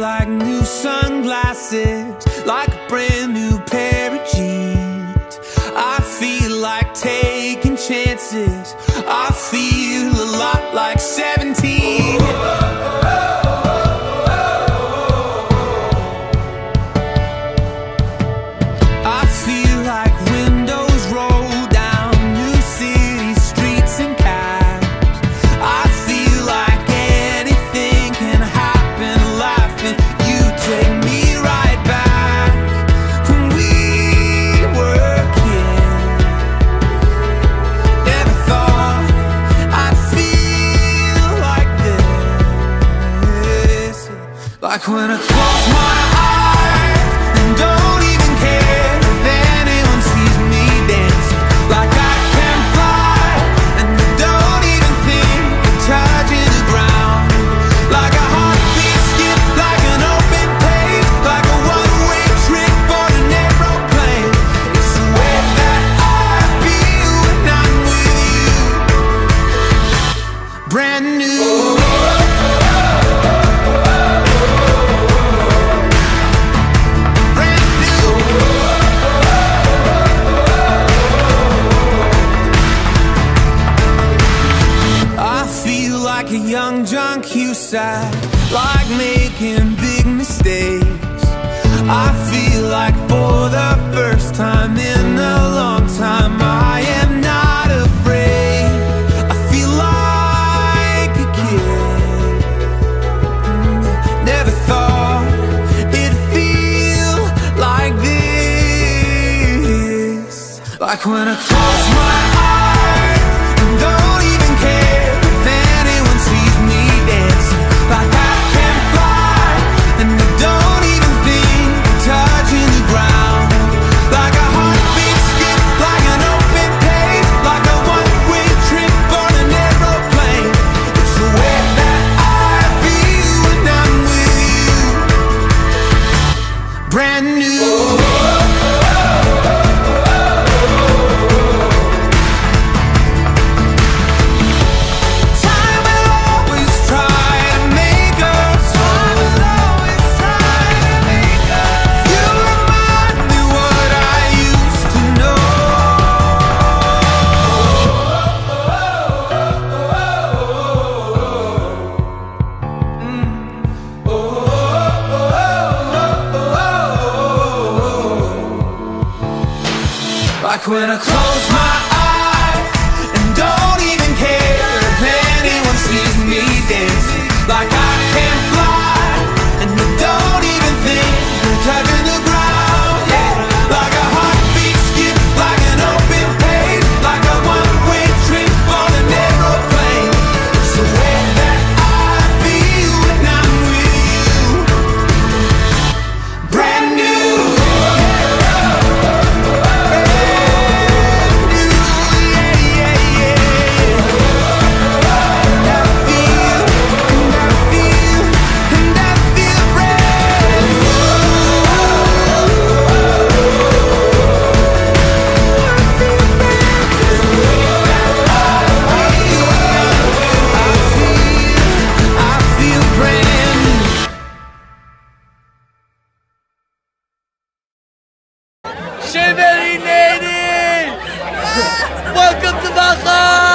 like new sunglasses, like a brand new pair of jeans. I feel like taking chances. I feel a lot like 17. I feel like windows roll down new city streets and cabs. I feel like anything can happen, laughing. You take me right back when we were kids. Never thought I'd feel like this. Like when I close my eyes and don't even care if anyone sees me dancing. Like I can fly and I don't even think of touching the ground. Like a heartbeat skip, like an open page, like a one-way trip on an aeroplane. It's the way that I feel when I'm with you. Brand new. Like a young John Cusack, like making big mistakes. I feel like for the first time in a long time, I am not afraid. I feel like a kid. Never thought it'd feel like this. Like when I close my eyes and don't even care if anyone sees me dancing. Like I can fly and I don't even think of touching the ground. Like a heartbeat skip, like an open page, like a one-way trip on an aeroplane. It's the way that I feel when I'm with you. Brand new. Like when I close my eyes and don't even care if anyone sees me dancing. Like I can fly and I don't even think of touching the ground. Yeah. Like a heartbeat skip, like an open page, like a one-way trip on an aeroplane. It's the way that I feel when I'm with you. Brand new. Shiveri native! Welcome to Mach Hach!